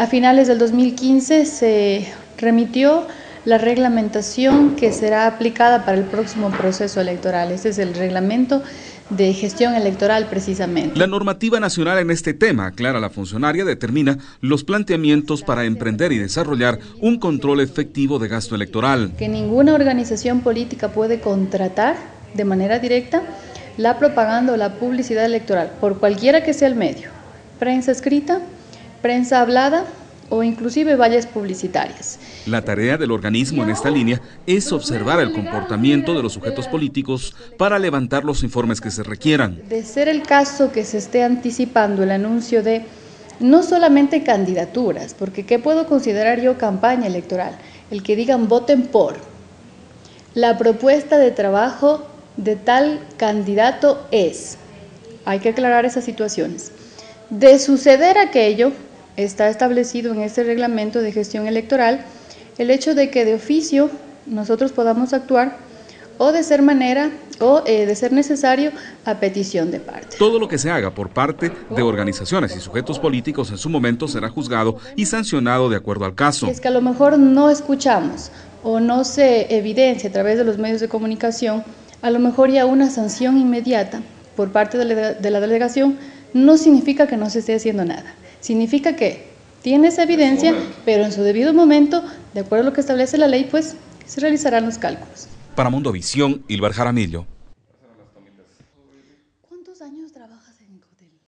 A finales del 2015 se remitió la reglamentación que será aplicada para el próximo proceso electoral. Este es el reglamento de gestión electoral precisamente. La normativa nacional en este tema, aclara la funcionaria, determina los planteamientos para emprender y desarrollar un control efectivo de gasto electoral. Que ninguna organización política puede contratar de manera directa la propaganda o la publicidad electoral, por cualquiera que sea el medio, prensa escrita, prensa hablada o inclusive vallas publicitarias. La tarea del organismo en esta línea es observar el comportamiento de los sujetos políticos para levantar los informes que se requieran. De ser el caso que se esté anticipando el anuncio de no solamente candidaturas, porque ¿qué puedo considerar yo campaña electoral? El que digan voten por la propuesta de trabajo de tal candidato es. Hay que aclarar esas situaciones. De suceder aquello, está establecido en este reglamento de gestión electoral el hecho de que de oficio nosotros podamos actuar o de ser necesario a petición de parte. Todo lo que se haga por parte de organizaciones y sujetos políticos en su momento será juzgado y sancionado de acuerdo al caso. Es que a lo mejor no escuchamos o no se evidencia a través de los medios de comunicación, a lo mejor ya una sanción inmediata por parte de la delegación no significa que no se esté haciendo nada. Significa que tiene esa evidencia, pero en su debido momento, de acuerdo a lo que establece la ley, pues se realizarán los cálculos. Para Mundovisión, Ilber Jaramillo.